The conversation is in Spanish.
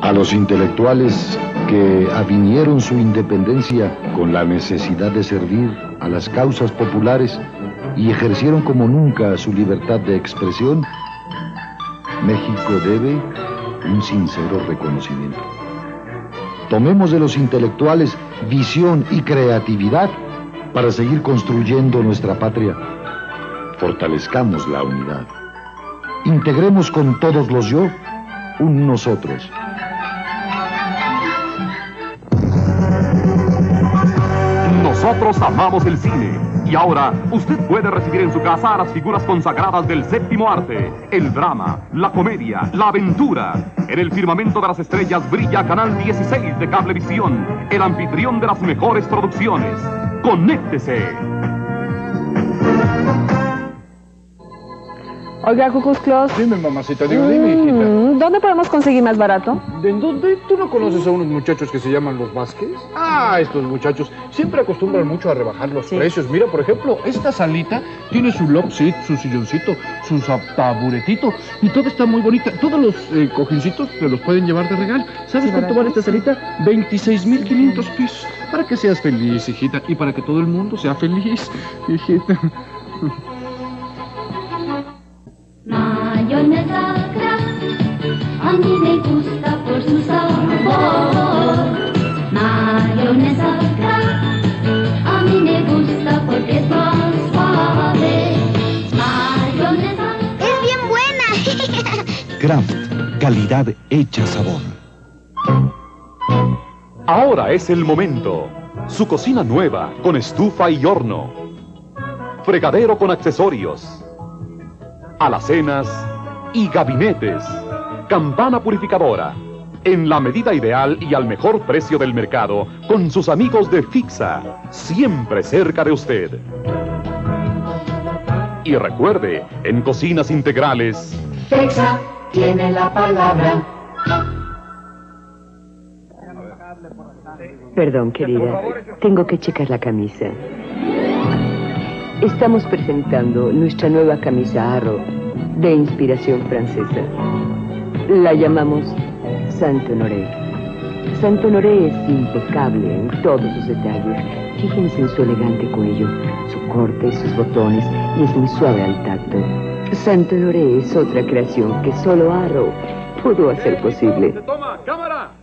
A los intelectuales que avinieron su independencia con la necesidad de servir a las causas populares y ejercieron como nunca su libertad de expresión, México debe un sincero reconocimiento. Tomemos de los intelectuales visión y creatividad para seguir construyendo nuestra patria. Fortalezcamos la unidad. Integremos con todos los yo un nosotros. Nosotros amamos el cine. Y ahora, usted puede recibir en su casa a las figuras consagradas del séptimo arte: el drama, la comedia, la aventura. En el firmamento de las estrellas brilla Canal 16 de Cablevisión, el anfitrión de las mejores producciones. ¡Conéctese! Oiga, Cucuz Clos. Dime, mamacita, dime, hijita. ¿Dónde podemos conseguir más barato? ¿De dónde? ¿Tú no conoces a unos muchachos que se llaman los Vázquez? Ah, estos muchachos siempre acostumbran mucho a rebajar los precios. Mira, por ejemplo, esta salita tiene su love seat, su silloncito, su taburetito, y todo está muy bonita. Todos los cojincitos te los pueden llevar de regalo. ¿Sabes cuánto vale esta salita? 26,500 pesos. Para que seas feliz, hijita, y para que todo el mundo sea feliz, hijita. Mayonesa Kraft, a mí me gusta por su sabor. Mayonesa Kraft, a mí me gusta porque es más suave. Mayonesa Kraft. ¡Es bien buena! Kraft, calidad hecha sabor. Ahora es el momento. Su cocina nueva con estufa y horno. Fregadero con accesorios. Alacenas y gabinetes. Campana purificadora. En la medida ideal y al mejor precio del mercado, con sus amigos de Fixa, siempre cerca de usted. Y recuerde, en Cocinas Integrales, Fixa tiene la palabra. Perdón, querida, tengo que checar la camisa. Estamos presentando nuestra nueva camisa Arro, de inspiración francesa. La llamamos Saint-Honoré. Saint-Honoré es impecable en todos sus detalles. Fíjense en su elegante cuello, su corte, sus botones, y es muy suave al tacto. Saint-Honoré es otra creación que solo Arro pudo hacer posible. ¡Toma, cámara!